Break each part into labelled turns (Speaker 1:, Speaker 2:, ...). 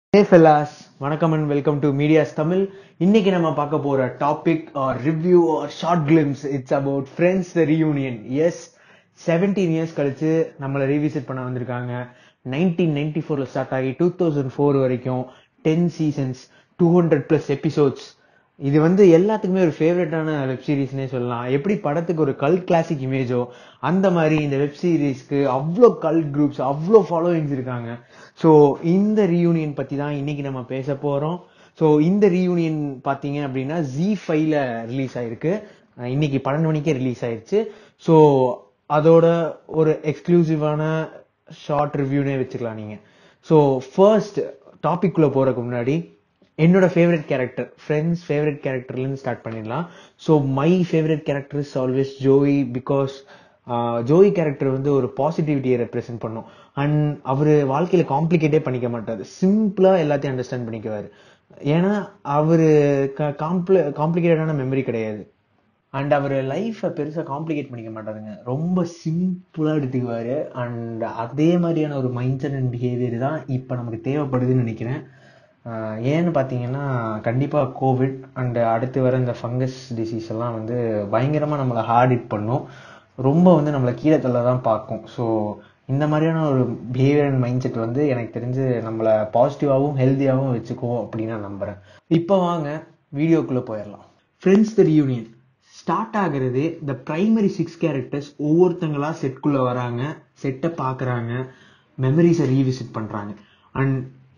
Speaker 1: Hey fellas, வணக்கம் and welcome to Medias Tamil. இன்னைக்கு நம்ம பார்க்க போற topic or review or short glimpse. It's about Friends the reunion. Yes, 17 years கழிச்சு நம்மள ரீவிசிட் பண்ண வந்திருக்காங்க. 1994ல ஸ்டார்ட் ஆகி 2004 வரைக்கும் 10 சீசன்ஸ் 200 பிளஸ் எபிசோட்ஸ். இது எல்லாத்துக்குமே ஒரு ஃபேவரட்டான வெப் சீரிஸ்னே சொல்லலாம். எப்படி படத்துக்கு ஒரு கல்ட் கிளாசிக் இமேஜோ அந்த மாதிரி இந்த வெப் சீரிஸ்க்கு அவ்வளோ கல்ட் குரூப்ஸ் அவ்வளோ ஃபாலோவிங்ஸ் இருக்காங்க. ஸோ இந்த ரீயூனியன் பத்தி தான் இன்னைக்கு நம்ம பேச போறோம். ஸோ இந்த ரீயூனியன் பாத்தீங்க அப்படின்னா ZEE5ல ரிலீஸ் ஆயிருக்கு. இன்னைக்கு 12 மணிக்கே ரிலீஸ் ஆயிருச்சு. ஸோ அதோட ஒரு எக்ஸ்க்ளூசிவான ஷார்ட் ரிவ்யூனே வச்சுக்கலாம் நீங்க. ஸோ ஃபர்ஸ்ட் டாபிக் குள்ள போறதுக்கு முன்னாடி என்னோட ஃபேவரட் கேரக்டர், ஃப்ரெண்ட்ஸ் ஃபேவரட் கேரக்டர்ல இருந்து ஸ்டார்ட் பண்ணிடலாம். So my favourite character is always Joey. Because Joey character ஒரு பாசிட்டிவிட்டியை ரெப்ரசென்ட் பண்ணும். அண்ட் அவரு வாழ்க்கையில காம்ப்ளிகேட்டே பண்ணிக்க மாட்டாரு, சிம்பிளா எல்லாத்தையும் அண்டர்ஸ்டாண்ட் பண்ணிக்குவாரு. ஏன்னா அவரு காம்ப்ளிகேட்டடான மெமரி கிடையாது. அண்ட் அவர் லைஃபை பெருசா காம்ப்ளிகேட் பண்ணிக்க மாட்டாருங்க, ரொம்ப சிம்பிளா எடுத்துக்குவாரு. அண்ட் அதே மாதிரியான ஒரு மைண்ட் செட் அண்ட் பிஹேவியர் தான் இப்ப நமக்கு தேவைப்படுதுன்னு நினைக்கிறேன். ஏன்னு பார்த்தீங்கன்னா கண்டிப்பாக கோவிட் அண்ட் அடுத்து வர இந்த ஃபங்கஸ் டிசீஸ் எல்லாம் பயங்கரமாக நம்மளை ஹார்ட் ஹிட் பண்ணும், ரொம்ப நம்மளை கீழே தள்ள தான் பார்க்கும். ஸோ இந்த மாதிரியான ஒரு பிஹேவியர் அண்ட் மைண்ட் செட் எனக்கு தெரிஞ்சு நம்மளை பாசிட்டிவாகவும் ஹெல்த்தியாகவும் வச்சுக்குவோம் அப்படின்னு நான் நம்புறேன். இப்போ வாங்க வீடியோக்குள்ளே போயிடலாம். ஃப்ரெண்ட்ஸ் தி ரியூனியன் ஸ்டார்ட் ஆகுறது, த பிரைமரி 6 கேரக்டர்ஸ் ஒவ்வொருத்தங்களா செட்குள்ளே வராங்க, செட்டை பார்க்குறாங்க, மெமரிஸை ரீவிசிட் பண்ணுறாங்க. அண்ட்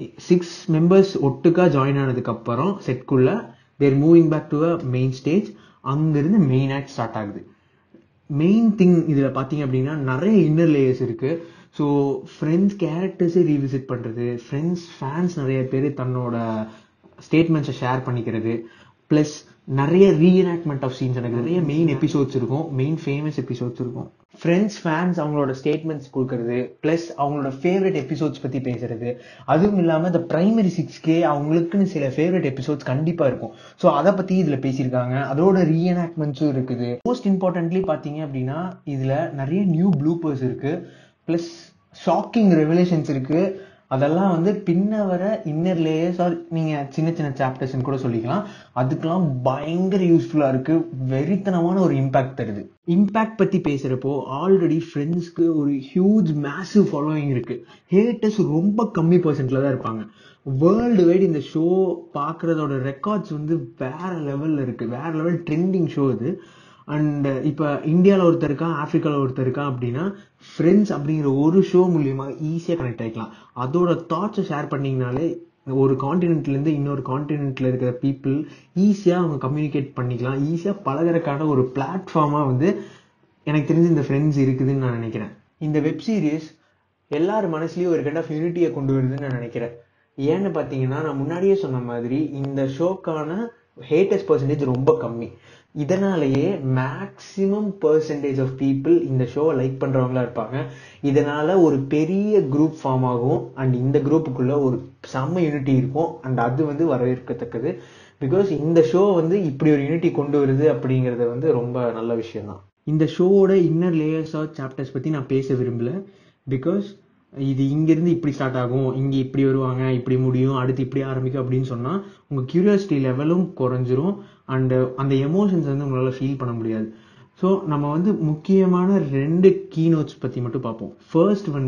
Speaker 1: 6 மெம்பர்ஸ் ஒட்டுக்கா ஜாயின் ஆனதுக்கு அப்புறம் செட்குள்ள there moving back to a main stage. அங்கிருந்து மெயின் ஆக்ட் ஸ்டார்ட் ஆகுது. மெயின் திங் இதுல பாத்தீங்க அப்படின்னா நிறைய இன்னர் லேயர்ஸ் இருக்கு. ஸோ ஃப்ரெண்ட்ஸ் கேரக்டர்ஸை ரீவிசிட் பண்றது, ஃப்ரெண்ட்ஸ் ஃபேன்ஸ் நிறைய பேர் தன்னோட ஸ்டேட்மெண்ட்ஸை ஷேர் பண்ணிக்கிறது, பிளஸ் நிறைய ரீஎனாக்ட்மெண்ட் ஆஃப் சீன்ஸ். எனக்கு நிறைய மெயின் எபிசோட்ஸ் இருக்கும், மெயின் ஃபேமஸ் எபிசோட்ஸ் இருக்கும். ஃப்ரெண்ட்ஸ் ஃபேன்ஸ் அவங்களோட ஸ்டேட்மெண்ட்ஸ் கொடுக்கறது, பிளஸ் அவங்களோட ஃபேவரட் எபிசோட்ஸ் பத்தி பேசுறது. அதுவும் இல்லாம இந்த பிரைமரி 6K அவங்களுக்குன்னு சில ஃபேவரட் எபிசோட்ஸ் கண்டிப்பா இருக்கும். ஸோ அதை பத்தி இதுல பேசியிருக்காங்க, அதோட ரீஎனாக்ட்மெண்ட்ஸும் இருக்குது. மோஸ்ட் இம்பார்ட்டன்ட்லி பாத்தீங்க அப்படின்னா இதுல நிறைய நியூ ப்ளூப்பர்ஸ் இருக்கு, பிளஸ் ஷாக்கிங் ரெவலேஷன்ஸ் இருக்கு. அதெல்லாம் பின்ன வர இன்னர் லேயர்ஸ் ஆர் நீங்க சின்ன சின்ன சாப்டர்ஸ் கூட சொல்லிக்கலாம். அதுக்கெல்லாம் பயங்கர யூஸ்ஃபுல்லா இருக்கு, வெறித்தனமான ஒரு இம்பாக்ட் தருது. இம்பாக்ட் பத்தி பேசுறப்போ ஆல்ரெடி ஃப்ரெண்ட்ஸ்க்கு ஒரு ஹியூஜ் மேசிவ் ஃபாலோவிங் இருக்கு. ஹேட்டர்ஸ் ரொம்ப கம்மி பர்சன்ட்ல தான் இருப்பாங்க. வேர்ல்டு வைடு இந்த ஷோ பாக்குறதோட ரெக்கார்ட்ஸ் வேற லெவல்ல இருக்கு, வேற லெவல் ட்ரெண்டிங் ஷோ இது. அண்ட் இப்ப இந்தியாவில் ஒருத்தர் இருக்கான், ஆப்பிரிக்காவில் ஒருத்தர் இருக்கான் அப்படின்னா ஃப்ரெண்ட்ஸ் அப்படிங்கிற ஒரு ஷோ மூலியமா ஈஸியா கனெக்ட் ஆகிக்கலாம். அதோட தாட்ஸை ஷேர் பண்ணீங்கனாலே ஒரு கான்டினென்ட்ல இருந்து இன்னொரு கான்டினென்ட்ல இருக்கிற பீப்புள் ஈஸியா அவங்க கம்யூனிகேட் பண்ணிக்கலாம், ஈஸியா பழகிறதுக்கான ஒரு பிளாட்ஃபார்மா எனக்கு தெரிஞ்சு இந்த ஃப்ரெண்ட்ஸ் இருக்குதுன்னு நான் நினைக்கிறேன். இந்த வெப் சீரிஸ் எல்லாரும் மனசுலயும் ஒரு கைண்ட் ஆஃப் யூனிட்டியை கொண்டு வருதுன்னு நான் நினைக்கிறேன். ஏன்னு பாத்தீங்கன்னா நான் முன்னாடியே சொன்ன மாதிரி இந்த ஷோக்கான ஹேட்டர்ஸ் பர்சன்டேஜ் ரொம்ப கம்மி. இதனாலேயே மேக்சிமம் பர்சன்டேஜ் ஆஃப் பீப்புள் இந்த ஷோவை லைக் பண்றவங்களா இருப்பாங்க. இதனால ஒரு பெரிய குரூப் ஃபார்ம் ஆகும். அண்ட் இந்த குரூப்புக்குள்ள ஒரு செம்ம யூனிட்டி இருக்கும். அண்ட் அது வரவேற்கத்தக்கது. பிகாஸ் இந்த ஷோ இப்படி ஒரு யூனிட்டி கொண்டு வருது அப்படிங்கறது ரொம்ப நல்ல விஷயம் தான். இந்த ஷோவோட இன்னர் லேயர்ஸ் ஆஃப் சாப்டர்ஸ் பத்தி நான் பேச விரும்பல. பிகாஸ் இது இங்கிருந்து இப்படி ஸ்டார்ட் ஆகும், இங்க இப்படி வருவாங்க, இப்படி முடியும், அடுத்து இப்படி ஆரம்பிக்கும் அப்படின்னு சொன்னா உங்க கியூரியாசிட்டி லெவலும் குறைஞ்சிரும். அண்ட் அந்த எமோஷன்ஸ் உங்களால ஃபீல் பண்ண முடியாது. ஸோ நம்ம முக்கியமான 2 கீ நோட்ஸ் பத்தி மட்டும் பார்ப்போம். First one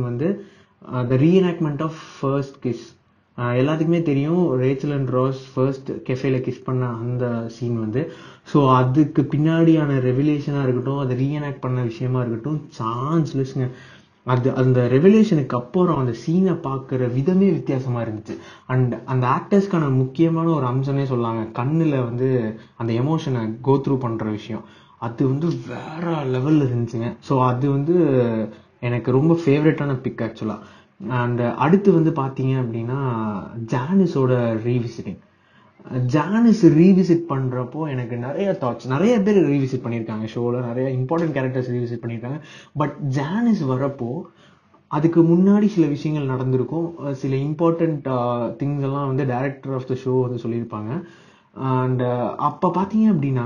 Speaker 1: the reenactment of first kiss. எல்லாத்துக்குமே தெரியும் ரேச்சல் அண்ட் ராஸ் ஃபர்ஸ்ட் கெஃபேல கிஸ் பண்ண அந்த சீன். ஸோ அதுக்கு பின்னாடியான ரெவலேஷனா இருக்கட்டும், அதை ரீஎனாக்ட் பண்ண விஷயமா இருக்கட்டும், சான்ஸ்லெஸ்ங்க. அந்த ரெவலேஷனுக்கு அப்புறம் அந்த சீனை பார்க்குற விதமே வித்தியாசமா இருந்துச்சு. அண்ட் அந்த ஆக்டர்ஸ்க்கான முக்கியமான ஒரு அம்சமே சொல்லாங்க, கண்ணுல அந்த எமோஷனை கோ த்ரூ பண்ற விஷயம் அது வேற லெவல்ல இருந்துச்சுங்க. ஸோ அது எனக்கு ரொம்ப ஃபேவரட்டான பிக் ஆக்சுவலா. அண்ட் அடுத்து பாத்தீங்க அப்படின்னா ஜானிஸோட ரீவிசிட்டிங். ஜானிஸ் ரீவிசிட் பண்றப்போ எனக்கு நிறைய தாட்ஸ், நிறைய பேர் ரீவிசிட் பண்ணியிருக்காங்க ஷோல, நிறைய இம்பார்ட்டன்ட் கேரக்டர்ஸ் ரீவிசிட் பண்ணியிருக்காங்க. பட் ஜானிஸ் வரப்போ அதுக்கு முன்னாடி சில விஷயங்கள் நடந்திருக்கும், சில இம்பார்ட்டன்ட் திங்ஸ் எல்லாம் டைரக்டர் ஆஃப் த ஷோ சொல்லியிருப்பாங்க. அண்ட் அப்ப பாத்தீங்க அப்படின்னா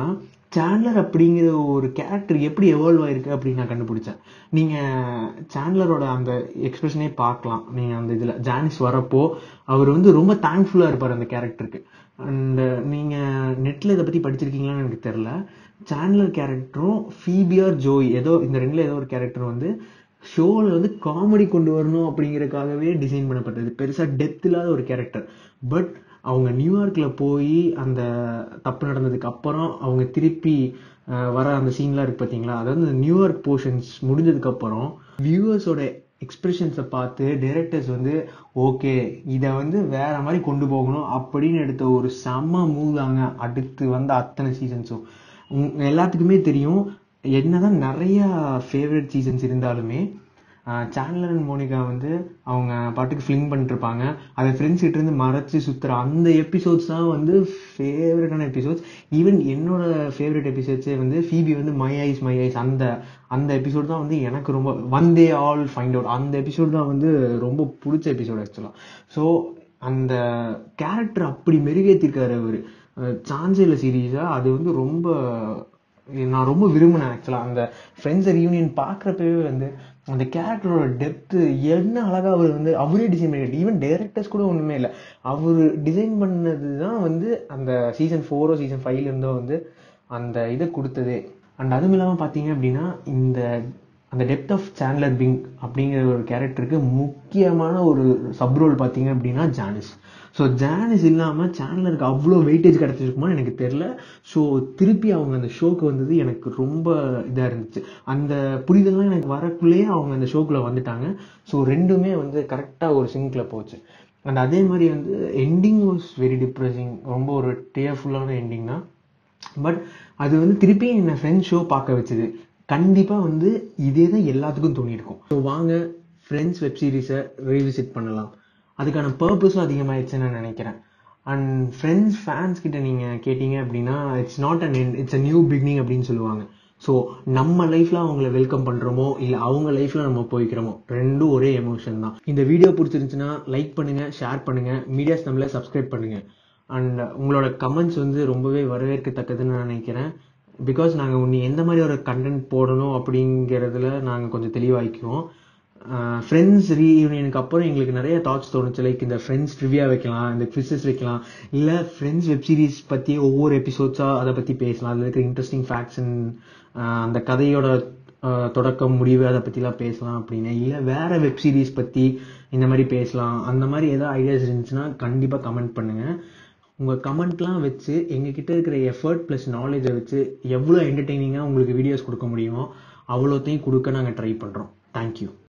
Speaker 1: சாண்ட்லர் அப்படிங்கிற ஒரு கேரக்டர் எப்படி எவால்வ் ஆயிருக்கு அப்படின்னு நான் கண்டுபிடிச்சேன். நீங்க சாண்ட்லரோட அந்த எக்ஸ்பிரஷனே பார்க்கலாம். நீங்க அந்த இதுல ஜானிஸ் வரப்போ அவர் வந்து ரொம்ப தேங்க்ஃபுல்லா இருப்பார் அந்த கேரக்டருக்கு. அண்ட் நீங்க நெட்ல இதை பத்தி படிச்சிருக்கீங்களான்னு எனக்கு தெரியல. சாண்ட்லர் கேரக்டரும் ஃபீபியார் ஜோய் ஏதோ இந்த ரெண்டுல ஏதோ ஒரு கேரக்டர் வந்து ஷோவில் வந்து காமெடி கொண்டு வரணும் அப்படிங்கறதுக்காகவே டிசைன் பண்ணப்பட்டது. பெருசா டெப்த் இல்லாத ஒரு கேரக்டர். பட் அவங்க நியூயார்க்ல போய் அந்த தப்பு நடந்ததுக்கு அப்புறம் அவங்க திருப்பி வர அந்த சீன்லாம் இருக்கு பார்த்தீங்களா, அதாவது இந்த நியூயார்க் போர்ஷன்ஸ் முடிஞ்சதுக்கு அப்புறம் வியூவர்ஸோட எக்ஸ்பிரஷன்ஸை பார்த்து டைரக்டர்ஸ் வந்து ஓகே இதை வந்து வேற மாதிரி கொண்டு போகணும் அப்படின்னு எடுத்த ஒரு செம்ம மூவ் தாங்க அடுத்து வந்த அத்தனை சீசன்ஸும். எல்லாத்துக்குமே தெரியும், என்னதான் நிறைய ஃபேவரட் சீசன்ஸ் இருந்தாலுமே சாண்ட்லர் அண்ட் மோனிகா வந்து அவங்க பாட்டுக்கு ஃபிலிம் பண்ணிட்டு இருப்பாங்க. அதை ஃப்ரெண்ட்ஸ் கிட்ட இருந்து மறைச்சு சுத்துற அந்த எபிசோட்ஸ் தான் வந்து ஃபேவரட்டான எபிசோட்ஸ். ஈவன் என்னோட ஃபேவரட் எபிசோட்ஸே வந்து ஃபீபி வந்து மை ஐஸ் அந்த எபிசோட் தான் வந்து எனக்கு ரொம்ப one they all find out அந்த எபிசோட் தான் வந்து ரொம்ப பிடிச்ச எபிசோட் ஆக்சுவலா. ஸோ அந்த கேரக்டர் அப்படி மெருகேற்றிருக்காரு அவரு. சான்சேல சீரீஸா அது வந்து ரொம்ப நான் ரொம்ப விரும்பினேன் ஆக்சுவலா. அந்த ஃப்ரெண்ட்ஸ் ரீயூனியன் பார்க்குறப்பவே வந்து அந்த கேரக்டரோட டெப்த்து என்ன அழகா அவர் வந்து அவரே டிசைன் பண்ணிட்டு, ஈவன் டைரக்டர்ஸ் கூட ஒண்ணுமே இல்லை, அவர் டிசைன் பண்ணது தான் வந்து அந்த சீசன் 4 சீசன் 5 இருந்தோ வந்து அந்த இதை கொடுத்ததே. அண்ட் அதுவும் இல்லாமல் பார்த்தீங்க அப்படின்னா அந்த டெப்த் ஆஃப் சாண்ட்லர் பிங் அப்படிங்கிற ஒரு கேரக்டருக்கு முக்கியமான ஒரு சப்ரோல் பார்த்தீங்க அப்படின்னா ஜானிஸ். ஸோ ஜானிஸ் இல்லாமல் சாண்ட்லருக்கு அவ்வளோ வெயிட்டேஜ் கிடைச்சிருக்குமான்னு எனக்கு தெரியல. ஸோ திருப்பி அவங்க அந்த ஷோக்கு வந்தது எனக்கு ரொம்ப இதாக இருந்துச்சு. அந்த புரிதல்லாம் எனக்கு வரக்குள்ளேயே அவங்க அந்த ஷோக்குள்ளே வந்துட்டாங்க. ஸோ ரெண்டுமே வந்து கரெக்டாக ஒரு சிங்கில் போச்சு. அண்ட் அதே மாதிரி வந்து எண்டிங் வாஸ் வெரி டிப்ரெசிங். ரொம்ப ஒரு டேர்ஃபுல்லான எண்டிங் தான். பட் அது வந்து திருப்பி என்னை ஃப்ரெண்ட்ஸ் ஷோ பார்க்க வச்சுது. கண்டிப்பாக வந்து இதே தான் எல்லாத்துக்கும் தோணியிருக்கும். ஸோ வாங்க ஃப்ரெண்ட்ஸ் வெப் சீரிஸை ரீவிசிட் பண்ணலாம். அதுக்கான பர்பஸும் அதிகமாகிடுச்சுன்னு நான் நினைக்கிறேன். அண்ட் ஃப்ரெண்ட்ஸ் ஃபேன்ஸ் கிட்ட நீங்கள் கேட்டீங்க அப்படின்னா it's not an end, it's a new beginning அப்படின்னு சொல்லுவாங்க. ஸோ நம்ம லைஃப்ல அவங்கள வெல்கம் பண்ணுறோமோ இல்லை அவங்க லைஃப்ல நம்ம போய்க்கிறோமோ ரெண்டும் ஒரே எமோஷன் தான். இந்த வீடியோ பிடிச்சிருந்துச்சுன்னா லைக் பண்ணுங்க, ஷேர் பண்ணுங்க, மீடியாஸ் தமிழை சப்ஸ்கிரைப் பண்ணுங்க. அண்ட் உங்களோட கமெண்ட்ஸ் வந்து ரொம்பவே வரவேற்கத்தக்கதுன்னு நான் நினைக்கிறேன். பிகாஸ் நாங்கள் உன்னை எந்த மாதிரி ஒரு கண்டென்ட் போடணும் அப்படிங்கிறதுல நாங்கள் கொஞ்சம் தெளிவாகிக்குவோம். ஃப்ரெண்ட்ஸ் ரீயூனியனுக்கு அப்புறம் எங்களுக்கு நிறைய தாட்ஸ் தோணுச்சு. லைக் இந்த ஃப்ரெண்ட்ஸ் ட்ரிவியா வைக்கலாம், இந்த குவிஸஸ் வைக்கலாம், இல்லை ஃப்ரெண்ட்ஸ் வெப் சீரிஸ் பற்றி ஒவ்வொரு எபிசோட்ஸாக அதை பற்றி பேசலாம். அதில் இருக்கிற இன்ட்ரெஸ்டிங் ஃபேக்ட்ஸ் அந்த கதையோட தொடக்கம் முடிவு அதை பற்றிலாம் பேசலாம் அப்படின்னு. இல்லை வேற வெப் சீரிஸ் பற்றி இந்த மாதிரி பேசலாம். அந்த மாதிரி ஏதாவது ஐடியாஸ் இருந்துச்சுன்னா கண்டிப்பாக கமெண்ட் பண்ணுங்கள். உங்கள் கமெண்ட்லாம் வச்சு எங்ககிட்ட இருக்கிற எஃபர்ட் ப்ளஸ் நாலேஜை வச்சு எவ்வளோ என்டர்டெய்னிங்காக உங்களுக்கு வீடியோஸ் கொடுக்க முடியுமோ அவ்வளோத்தையும் கொடுக்க நாங்கள் ட்ரை பண்ணுறோம். தேங்க்யூ.